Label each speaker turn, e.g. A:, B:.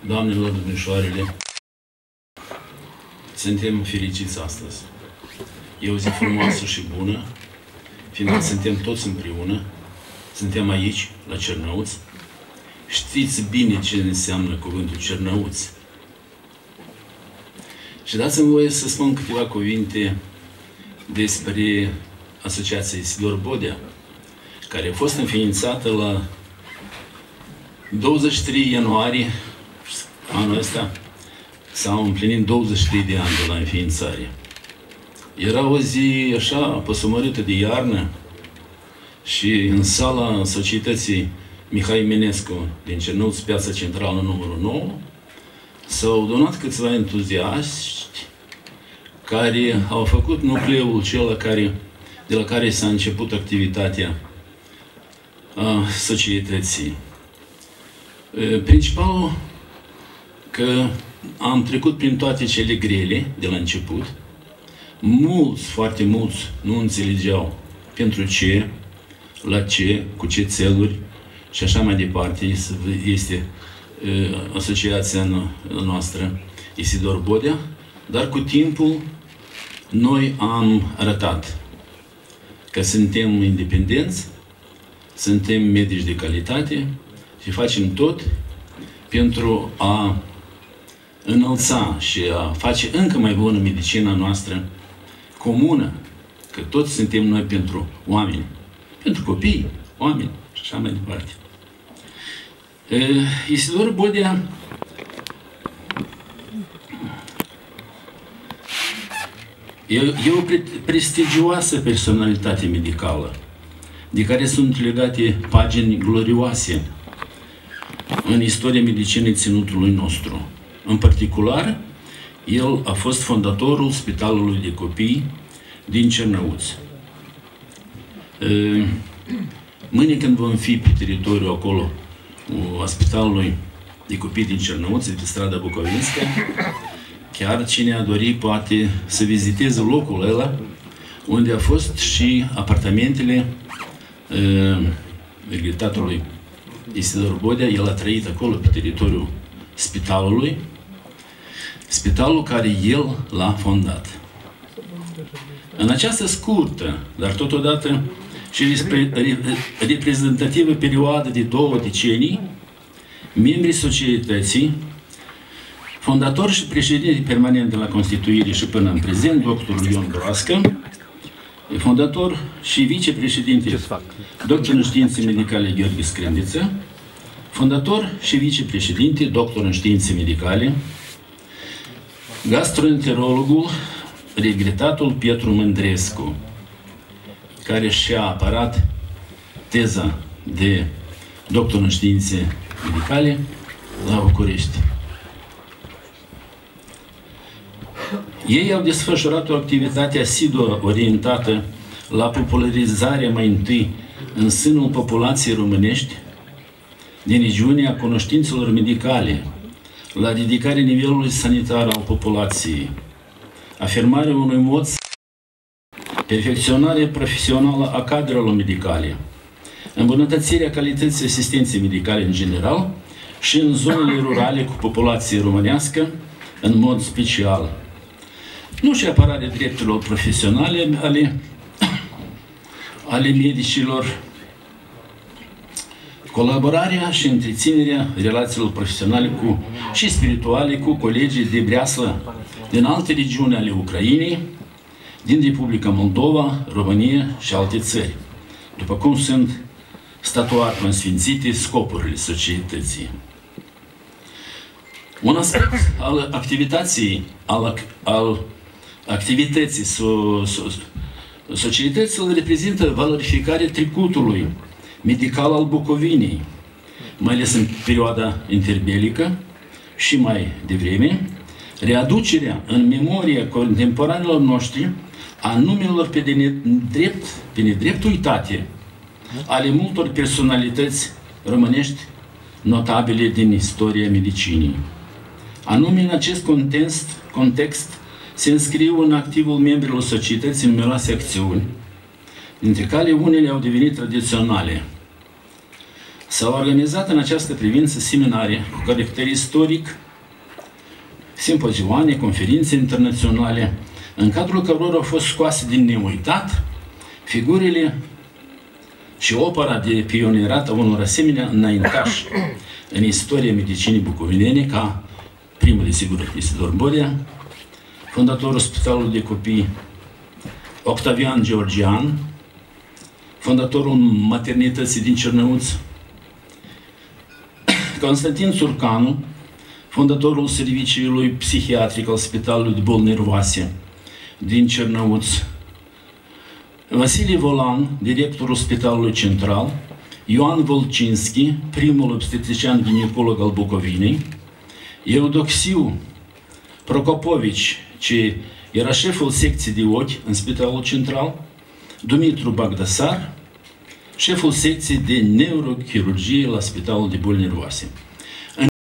A: doamnelor, domnișoarele, suntem fericiți astăzi. E o zi frumoasă și bună, fiindcă suntem toți împreună, suntem aici, la Cernăuți. Știți bine ce înseamnă cuvântul Cernăuți. Și dați-mi voie să spun câteva cuvinte despre Asociația Isidor Bodea, care a fost înființată la 23 ianuarie anul ăsta. S-au împlinit 23 de ani de la înființare. Era o zi așa păsumărită de iarnă și în sala Societății Mihai Eminescu din Cernăuți, Piața Centrală numărul 9, s-au adunat câțiva entuziaști care au făcut nucleul acela de la care s-a început activitatea societății. Principalul că am trecut prin toate cele grele de la început. Mulți, foarte mulți, nu înțelegeau pentru ce, la ce, cu ce țeluri și așa mai departe este asociația noastră Isidor Bodea, dar cu timpul noi am arătat că suntem independenți, suntem medici de calitate și facem tot pentru a înălța și a face încă mai bună medicina noastră comună, că toți suntem noi pentru oameni, pentru copii, oameni și așa mai departe. Isidor Bodea e o prestigioasă personalitate medicală, de care sunt legate pagini glorioase în istoria medicinei ținutului nostru. În particular, el a fost fondatorul Spitalului de Copii din Cernăuți. Mâine când vom fi pe teritoriul acolo a Spitalului de Copii din Cernăuți, pe strada Bucovinska, chiar cine a dori poate să viziteze locul ăla unde a fost și apartamentele regretatului Isidor Bodea. El a trăit acolo pe teritoriul spitalului, spitalul care el l-a fondat. În această scurtă, dar totodată și reprezentativă perioadă de 2 decenii, membrii societății, fondator și președinte permanent de la constituire și până în prezent, doctorul Ion Broască, fondator și vicepreședinte, doctor în științe medicale Gheorghe Scrândiță, fondator și vicepreședinte, doctor în științe medicale, gastroenterologul, regretatul Pietru Mândrescu, care și-a apărat teza de doctor în științe medicale la București. Ei au desfășurat o activitate asiduă orientată la popularizarea mai întâi în sânul populației românești din regiunea cunoștințelor medicale, la ridicarea nivelului sanitar al populației, afirmarea unui mod, perfecționarea profesională a cadrelor medicale, îmbunătățirea calității asistenței medicale în general și în zonele rurale cu populație românească în mod special. Nu și apărarea drepturilor profesionale ale medicilor, colaborarea și întreținerea relațiilor profesionale și spirituale cu colegii de breaslă din alte regiuni ale Ucrainei, din Republica Moldova, România și alte țări, după cum sunt statuat consfințite scopurile societății. Un aspect al activității societății îl reprezintă valorificarea trecutului medical al Bucovinei, mai ales în perioada interbelică și mai devreme, readucerea în memoria contemporanilor noștri a numelor pe nedrept uitate ale multor personalități românești notabile din istoria medicinii. Anume, în acest context se înscriu în activul membrilor societății numeroase acțiuni, dintre care unele au devenit tradiționale. S-au organizat în această privință seminarii cu caracter istoric, simpozioane, conferințe internaționale, în cadrul cărora au fost scoase din neuitat figurile și opera de pionierat a unor asemenea înaintași în istoria medicinii bucovinene, ca primul, desigur, Isidor Bodea, fondatorul Spitalului de Copii Octavian Georgian, fondatorul maternității din Cernăuț, Constantin Țurcanu, fondatorul serviciului psihiatric al Spitalului de Boli Nervoase din Cernăuț, Vasile Volan, directorul Spitalului Central, Ioan Volcinski, primul obstetrician ginecolog al Bucovinei, Eudoxiu Procopovici, ce era șeful secției de ochi în Spitalul Central, Dumitru Bagdasar, șeful secției de neurochirurgie la Spitalul de Boli Nervoase.